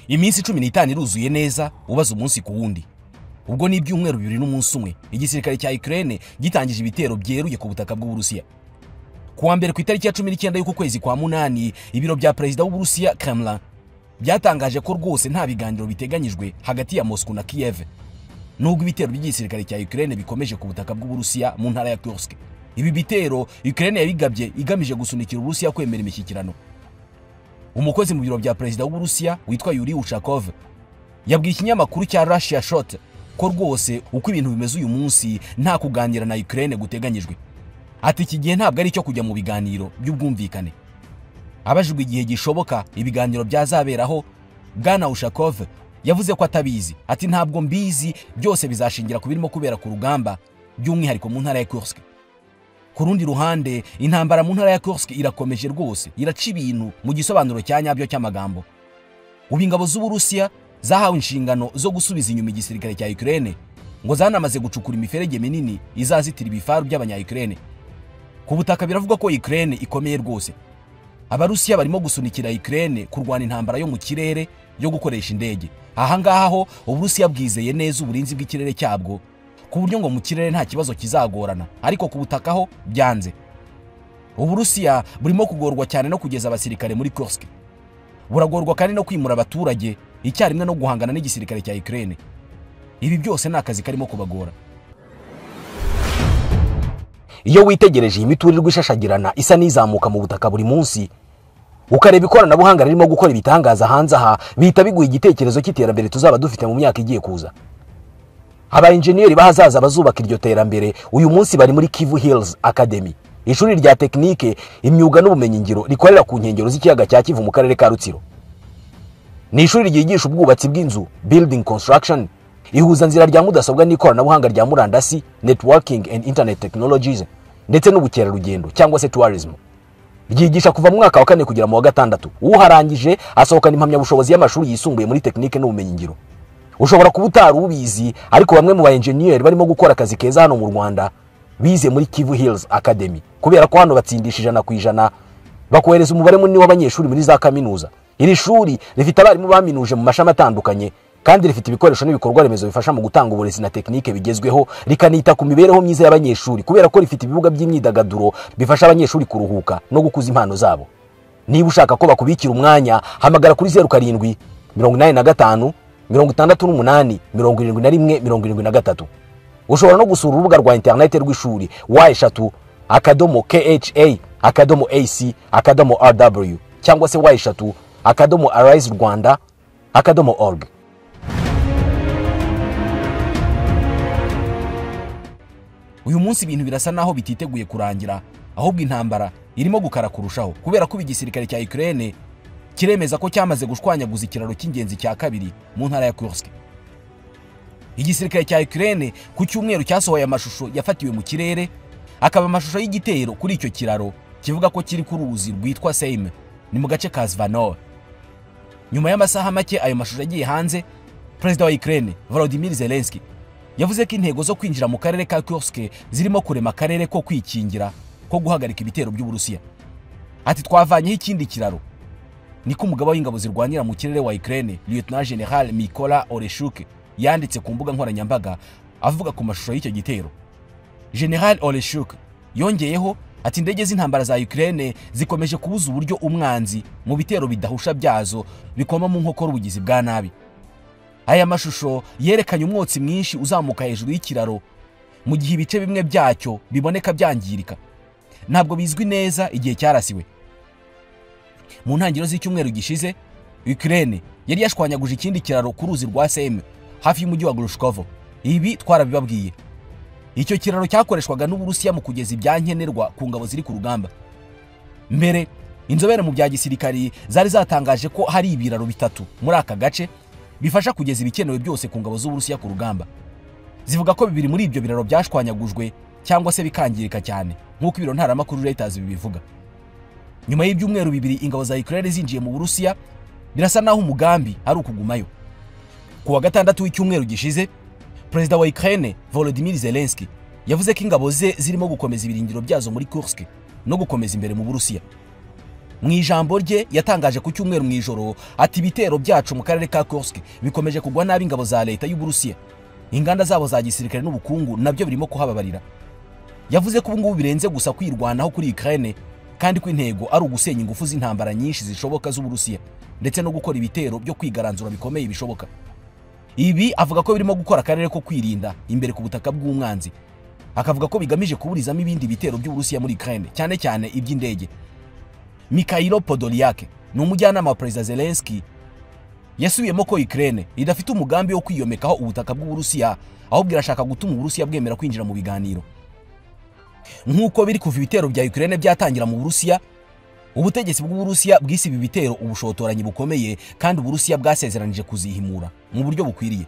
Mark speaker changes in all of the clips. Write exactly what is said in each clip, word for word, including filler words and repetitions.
Speaker 1: Iminsi cumi n'itanu iruzuye neza ubaza umunsi ku wundi. Ubwo ni ibyumweru bibiri n'umunsi umwe igisirikare cya Ukraine gitangije ibitero byeruye ku butaka bw'u Burusiya. Kuwa mbere ku itariki ya cumi n'icyenda y'uko kwezi kwa munani ibiro bya perezida w'u Burusiya Kremlin byatangaje ko rwose nta biganiro biteganyijwe hagati ya Moscow na Kiev. Nubwo ibitero by'igisirikare cya Ukraine bikomeje ku butaka bw'u Burusiya mu ntara ya Kursk. Ibi bitero Ukraine yabigabye igamije gusunikira Uburusiya kwemera imishyikirano. Umukozi mu biro bya perezida w'u Burusiya witwa Yuri Ushakov yabwiye ikinyamakuru cya Russia Shot ko rwose uko ibintu bimeze uyu munsi nta kuganira na Ukraine guteganyijwe. Ati iki gihe ntabwo ari cyo kujya mu biganiro by'ubwumvikane. Abajijwe igihe gishoboka ibiganiro byazaberaho, Bwana Ushakov yavuze ko atabizi. Ati ntabwo mbizi, byose bizashingira ku birimo kubera ku rugamba by'umwihariko mu ntara ya Kursk. Ku rundi ruhande intambara mu ntara ya Kursk irakomeje rwose, iraca ibintu mu gisobanuro cya nyabyo cy'amagambo. Ubu ingabo z'u Burusiya zahawe inshingano zo gusubiza inyuma igisirikare cya Ukraine ngo zanamaze gucukura imiferege minini izazitira ibifaru by'abanya-Ukraine. Ku butaka biravuga ko Ukraine ikomeye rwose. Abarusiya barimo gusunikira Ukraine kurwana intambara yo mu kirere yo gukoresha indege. Aha ngaha ho Uburusiya bwizeye neza uburinzi bw'ikirere cyabwo ku buryo ngo mu kirere nta kibazo kizagorana, ariko ku butaka ho byanze. Uburusiya burimo kugorwa cyane no kugeza abasirikare muri Kursk. Buragorwa kandi no kwimura abaturage icyarimwe no guhangana n'igisirikare cya Ukraine. Ibi byose ni akazi karimo kubagora. Iyo witegereje imiturirwa ishashagirana isa n'izamuka mu butaka buri munsi, ukareba ikoranabuhanga ririmo gukora ibitangaza hanze aha, bihita biguha igitekerezo cy'iterambere tuzaba dufite mu myaka igiye kuza. Aba engineer bahazaza bazubaka iryo terambere uyu munsi bari muri Kivu Hills Academy, ishuri rya tekinike, imyuga n'ubumenyi ngiro rikorera ku nkengero z'ikiyaga cya Kivu mu karere ka Rutsiro. Ni ishuri ryigisha ubwubatsi bw'inzu, building construction, ihuza nzira rya mudasobwa n'ikoranabuhanga rya murandasi, networking and internet technologies, ndetse n'ubukerarugendo cyangwa se tourism. Ryigisha kuva mu mwaka wa kane kugera mu wa gatandatu. Uharangije asohokana impamyabushobozi y'amashuri yisumbuye muri tekinike n'ubumenyi ngiro. Ushobora kuba utari ubizi, ariko bamwe mu ba engineer barimo gukora akazi keza hano mu Rwanda bize muri Kivu Hills Academy, kubera ko hano batsindisha ijana ku ijana, bakohereza umubare munini w'abanyeshuri muri za kaminuza. Iri shuri rifite abarimu baminuje mu mashami atandukanye, kandi rifite ibikoresho n'ibikorwa remezo bifasha mu gutanga uburezi na tekinike bigezweho, rikanita ku mibereho myiza y'abanyeshuri, kubera ko rifite ibibuga by'imyidagaduro bifasha abanyeshuri kuruhuka no gukuza impano zabo. Niba ushaka ko bakubikira umwanya, hamagara kuri zeru karindwi mirongo inani na gatanu mirongo itandatu n'umunani mirongo irindwi na rimwe mirongo irindwi na gatatu. Ushobora no gusura urubuga rwa internet rw'ishuri wa eshatu akadomo kha akadomo ac akadomo rw cyangwa se wa eshatu akadomo arise rwanda akadomo org. Uyu munsi ibintu birasa naho bititeguye kurangira, ahubwo intambara irimo gukara kurushaho, kubera ko igisirikare cya Ukraine kiremeza ko cyamaze gushwanyaguza ikiraro cy'ingenzi cya kabiri mu ntara ya Kursk. Igisirikare cya Ukraine ku cyumweru cyasohoye amashusho yafatiwe mu kirere, akaba amashusho y'igitero kuri icyo kiraro kivuga ko kiri ku ruzi rwitwa Seime, ni mu gace ka Zvanov. Nyuma y'amasaha make ayo mashusho yagiye hanze, Perezida wa Ukraine Volodymyr Zelensky yavuze ko intego zo kwinjira mu karere ka Kursk zirimo kurema akarere ko kwikingira ko guhagarika ibitero by'Uburusiya. Ati twavanyeho ikindi kiraro. Niko umugaba w'ingabo zirwanira mu kirere wa Ukraine Lieutenant General Mykola Oleshuk yanditse ku mbuga nkoranyambaga avuga ku mashusho y'icyo gitero. General Oleshuk yongeyeho ati indege z'intambara za Ukraine zikomeje kubuza uburyo umwanzi mu bitero bidahusha byazo bikoma mu nkokora ubugizi bwa nabi. Aya mashusho yerekanye umwotsi mwinshi uzamuka hejuru y'ikiraro mu gihe ibice bimwe byacyo biboneka byangirika. Ntabwo bizwi neza igihe cyarasiwe. Mu ntangiriro z'icyumweru gishize, Ukraine yari yashwanyaguje ikindi kiraro ku ruzi rwa Seime hafi y'umujyi wa Grushkovo. Ibi twarabibabwiye. Icyo kiraro cyakoreshwaga n'Uburusiya mu kugeza ibyankenerwa ku ngabo ziri ku rugamba. Mbere inzobere mu bya gisirikari zari zatangaje ko hari ibiraro bitatu muri aka gace bifasha kugeza ibikenewe byose ku ngabo z'Uburusiya ku rugamba. Zivuga ko bibiri muri ibyo biraro byashwanyagujwe cyangwa se bikangirika cyane, nk'uko ibiro ntaramakuru Reuters bibivuga. Nyuma y'ibyumweru bibiri ingabo za Ukraine zinjiye mu Burusiya, birasa naho umugambi ari ukugumayo. Ku wa gatandatu w'icyumweru gishize, Perezida wa Ukraine Volodymyr Zelensky yavuze ko ingabo ze zirimo gukomeza ibirindiro byazo muri Kursk no gukomeza imbere mu Burusiya. mu ijambo rye yatangaje ku cyumweru mu ijoro ati ibitero byacu mu karere ka Kursk bikomeje kugwa nabi ingabo za leta y'u Burusiya, inganda zabo za gisirikare n'ubukungu nabyo birimo kuhababarira. Yavuze ko ubu ngubu birenze gusa kwirwanaho kuri Ukraine kandi ko intego ari ugusenya ingufu z'intambara nyinshi zishoboka z'u Burusiya ndetse no gukora ibitero byo kwigaranzura bikomeye bishoboka. Ibi avuga ko birimo gukora akarere ko kwirinda imbere ku butaka bw'umwanzi, akavuga ko bigamije kuburizamo ibindi bitero by'u Burusiya muri Ukraine cyane cyane iby'indege. Mikhailo Podolyak ni umujyanama wa Perezida Zelensky yasubiyemo ko Ukraine idafite umugambi wo kwiyomekaho ubutaka bw'u Burusiya, ahubwo irashaka gutuma u Burusiya bwemera kwinjira mu biganiro. Nk'uko biri kuva ibitero bya Ukraine byatangira mu Burusiya, ubutegetsi bw'u Burusiya bwise ibi bitero ubushotoranyi bukomeye kandi u Burusiya bwasezeranije kuzihimura mu buryo bukwiriye.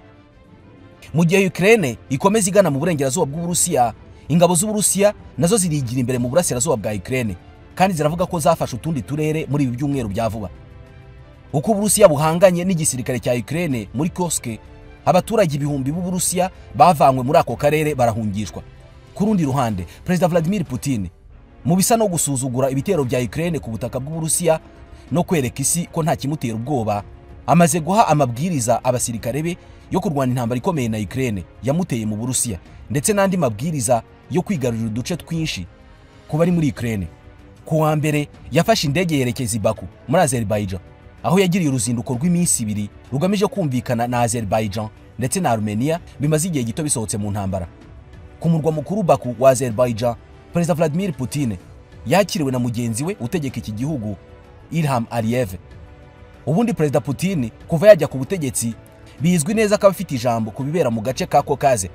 Speaker 1: Mu gihe Ukraine ikomeza igana mu burengerazuba bw'u Burusiya, ingabo z'u Burusiya nazo zirigira imbere mu burasirazuba bwa Ukraine kandi ziravuga ko zafashe utundi turere muri ibi byumweru bya vuba. Uko Uburusiya buhanganye n'igisirikare cya Ukraine muri Kursk, abaturage ibihumbi b'u Burusiya bavanywe muri ako karere barahungishwa. Ku rundi ruhande, Perezida Vladimir Putin mu bisa no gusuzugura ibitero bya Ukraine ku butaka bw'u Burusiya no kwereka isi ko nta kimutera ubwoba, amaze guha amabwiriza abasirikare be yo kurwana intambara ikomeye na Ukraine yamuteye mu Burusiya ndetse n'andi mabwiriza yo kwigarurira uduce twinshi ku bari muri Ukraine. Ku wa mbere yafashe indege yerekeza i Baku muri Azerbaijan, aho yagiriye uruzinduko rw'iminsi ibiri rugamije kumvikana na Azerbaijan ndetse na Armenia bimaze igihe gito bisohotse mu ntambara. Ku murwa mukuru Baku wa Azerbaijan, Perezida Vladimir Putin yakiriwe na mugenzi we utegeka iki gihugu Ilham Aliyev. Ubundi Perezida Putin kuva yajya ku butegetsi bizwi neza ko afite ijambo ku bibera mu gace ka Caucase,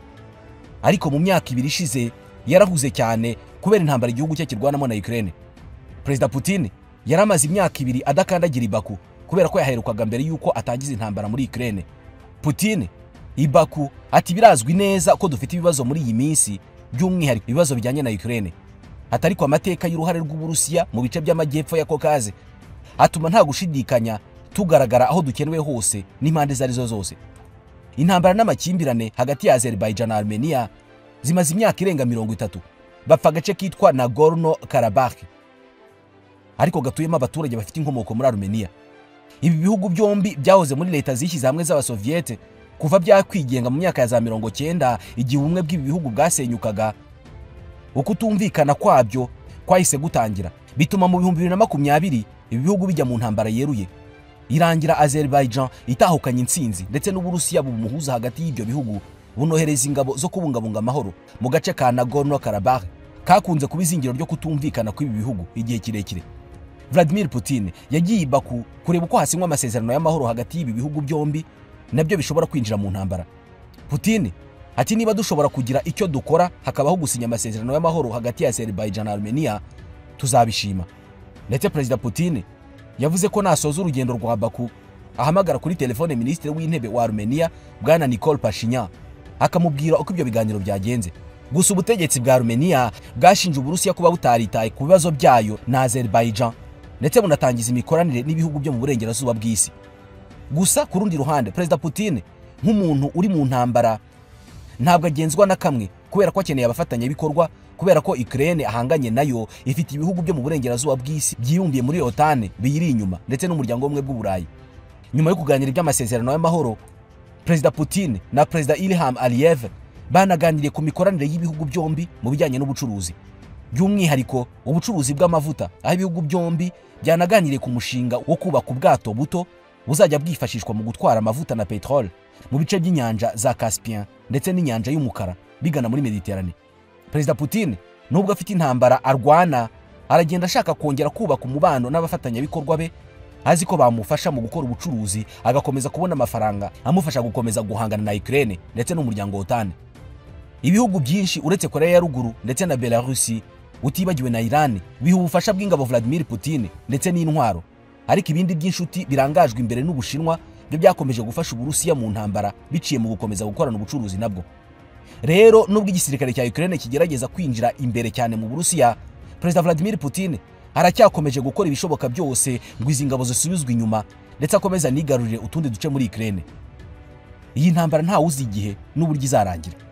Speaker 1: ariko mu myaka ibiri ishize yarahuze cyane kubera intambara igihugu cye kirwanamo na Ukraine. Perezida Putin yaramaze imyaka ibiri adakandagira i Baku kubera ko yaherukaga mbere yuko atangiza intambara muri Ukraine. Putin i Baku ati birazwi neza ko dufite ibibazo muri iyi minsi, by'umwihariko ibibazo bijyanye na Ukraine. Atari ko amateka y'uruhare rw'u Burusiya mu bice by'amajyepfo ya Caucase atuma nta gushidikanya tugaragara aho dukenewe hose n'impande zarizo zose. Intambara n'amakimbirane hagati ya Azerbaijan na Armenia zimaze imyaka irenga mirongo itatu, bapfa agace kitwa Nagorno Karabakh ariko gatuyemo abaturage bafite inkomoko muri Armenia. Ibi bihugu byombi byahoze muri leta zishyize hamwe z'abasoviete kuva byakwigenga mu myaka ya za mirongo cyenda, igihe ubumwe bw'ibi bihugu bwasenyukaga. Uko utumvikana kwabyo kwahise gutangira, bituma mu bihumbi bibiri na makumyabiri ibi bihugu bijya mu ntambara yeruye. Irangira Azerbaijan itahukanye intsinzi ndetse n'Uburusiya bumuhuza hagati y'ibyo bihugu bunohereza ingabo zo kubungabunga amahoro mu gace ka Nagorno Karabakh kakunze kuba izingiro ryo kutumvikana kw'ibi bihugu igihe kirekire. Vladimir Putin yagiye i Baku kureba uko hasinywa amasezerano y'amahoro hagati y'ibi bihugu byombi nabyo bishobora kwinjira mu ntambara. Putin ati niba dushobora kugira icyo dukora hakabaho gusinya amasezerano y'amahoro hagati ya Azerbaijan na Armenia tuzabishima. Ndetse Perezida Putin yavuze ko nasoza urugendo rwa Baku ahamagara kuri telefone Minisitiri w'Intebe wa Armenia Bwana Nikol Pashinyan akamubwira uko ibyo biganiro byagenze. Gusa ubutegetsi bwa Armenia bwashinje Uburusiya kuba butaritaye ku bibazo byayo na Azerbaijan ndetse bunatangiza imikoranire n'ibihugu byo mu burengerazuba bw'isi. Gusa ku rundi ruhande, Perezida Putin nk'umuntu uri mu ntambara ntabwo agenzwa na kamwe kubera ko akeneye abafatanyabikorwa, kubera ko Ukraine ahanganye nayo ifite ibihugu byo mu burengerazuba bw'isi byiyumbiye muri OTAN biyiri inyuma ndetse n'umuryango umwe bw'Uburayi. Nyuma yo kuganira iby'amasezerano y'amahoro, Perezida Putin na Perezida Ilham Aliyev banaganiriye ku mikoranire y'ibihugu byombi mu bijyanye n'ubucuruzi, by'umwihariko ubucuruzi bw'amavuta, aho ibihugu byombi byanaganiriye ku mushinga wo kubaka ubwato buto buzajya bwifashishwa mu gutwara amavuta na petrol mu bice by'inyanja za Caspian ndetse n'inyanja y'umukara bigana muri Mediterane. Perezida Putin nubwo afite intambara arwana, aragenda ashaka kongera kubaka umubano n'abafatanyabikorwa be, azi ko bamufasha mu gukora ubucuruzi agakomeza kubona amafaranga amufasha gukomeza guhangana na Ukraine ndetse n'umuryango OTAN. Ibihugu byinshi uretse Korea ya Ruguru ndetse na Belarusi, utibagiwe na Iran, biha ubufasha bw'ingabo Vladimir Putin ndetse n'intwaro, ariko ibindi by'inshuti birangajwe imbere n'Ubushinwa byo byakomeje gufasha Uburusiya mu ntambara biciye mu gukomeza gukorana ubucuruzi nabwo. Rero nubwo igisirikare cya Ukraine kigerageza kwinjira imbere cyane mu Burusiya, Perezida Vladimir Putin aracyakomeje gukora ibishoboka byose ngo izi ngabo zisubizwe inyuma ndetse akomeza nigarurire utundi duce muri Ukraine. Iyi ntambara nta uzi igihe n'uburyo izarangira.